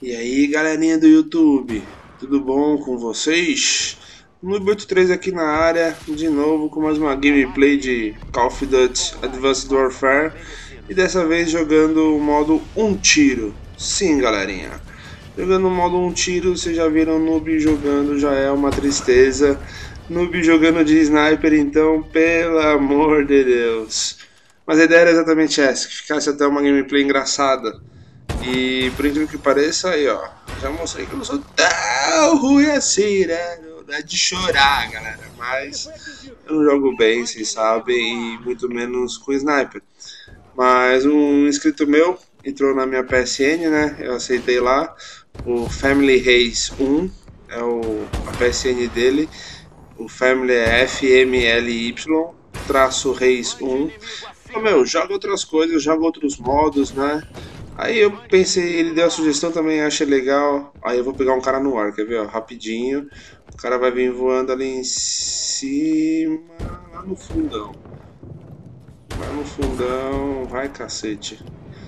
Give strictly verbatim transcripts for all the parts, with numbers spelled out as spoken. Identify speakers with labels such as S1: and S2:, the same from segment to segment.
S1: E aí, galerinha do YouTube, tudo bom com vocês? Noob oitenta e três aqui na área, de novo com mais uma gameplay de Call of Duty Advanced Warfare e dessa vez jogando o modo um tiro. Sim, galerinha, jogando o modo um tiro, vocês já viram Noob jogando, já é uma tristeza. Noob jogando de sniper, então, pelo amor de Deus. Mas a ideia era exatamente essa, que ficasse até uma gameplay engraçada. E por incrível que pareça, aí ó, já mostrei que eu não sou tão ruim assim, né? Não é de chorar, galera. Mas eu não jogo bem, vocês sabem, e muito menos com sniper. Mas um inscrito meu entrou na minha P S N, né? Eu aceitei lá. O Family Reis um é o, a P S N dele. O Family é F M L Y traço Reis um. Falei, meu, joga outras coisas, joga outros modos, né? Aí eu pensei, ele deu a sugestão também, achei legal. Aí eu vou pegar um cara no ar, quer ver? Ó, rapidinho. O cara vai vir voando ali em cima, lá no fundão. Lá no fundão, vai cacete.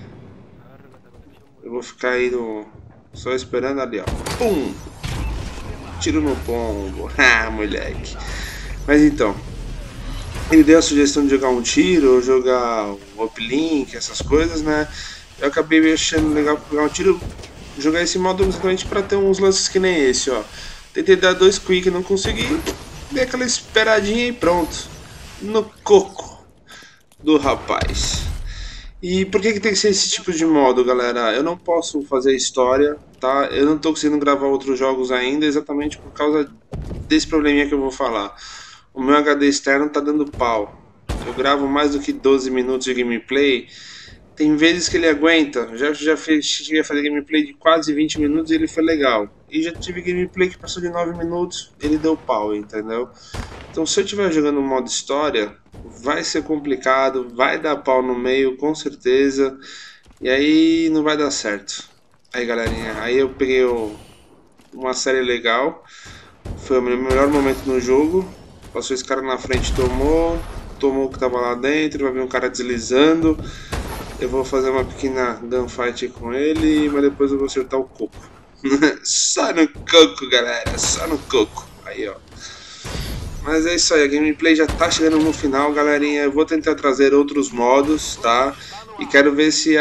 S1: Eu vou ficar aí no, só esperando ali, ó. Pum! Tiro no pombo. Ah, moleque. Mas então, ele deu a sugestão de jogar um tiro, ou jogar um uplink, essas coisas, né? Eu acabei achando legal pegar um tiro, jogar esse modo exatamente para ter uns lances que nem esse, ó. Tentei dar dois quick, não consegui, dei aquela esperadinha e pronto. No coco do rapaz. E por que, que tem que ser esse tipo de modo, galera? Eu não posso fazer história, tá? Eu não tô conseguindo gravar outros jogos ainda, exatamente por causa desse probleminha que eu vou falar. O meu H D externo tá dando pau. Eu gravo mais do que doze minutos de gameplay. Tem vezes que ele aguenta. Já, já fez, cheguei a fazer gameplay de quase vinte minutos e ele foi legal. E já tive gameplay que passou de nove minutos, ele deu pau, entendeu? Então se eu estiver jogando modo história, vai ser complicado, vai dar pau no meio, com certeza. E aí não vai dar certo. Aí, galerinha, aí eu peguei o, uma série legal. Foi o meu melhor momento no jogo. Passou esse cara na frente, tomou. Tomou o que tava lá dentro, vai vir um cara deslizando. Eu vou fazer uma pequena gunfight com ele, mas depois eu vou acertar o coco. Só no coco, galera, só no coco. Aí, ó. Mas é isso aí, a gameplay já tá chegando no final, galerinha. Eu vou tentar trazer outros modos, tá? E quero ver se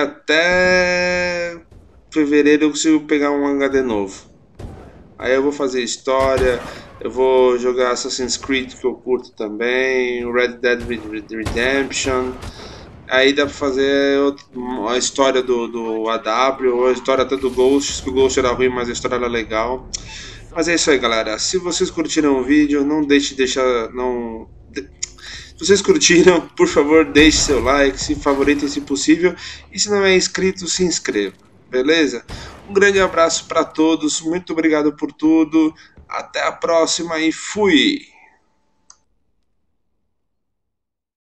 S1: até fevereiro eu consigo pegar um H D novo. Aí eu vou fazer história, eu vou jogar Assassin's Creed, que eu curto também, Red Dead Redemption. Aí dá pra fazer a história do, do A W, ou a história até do Ghost, que o Ghost era ruim, mas a história era legal. Mas é isso aí, galera. Se vocês curtiram o vídeo, não deixe de deixar. Não... Se vocês curtiram, por favor, deixe seu like, se favoritem se possível. E se não é inscrito, se inscreva. Beleza? Um grande abraço para todos, muito obrigado por tudo. Até a próxima e fui!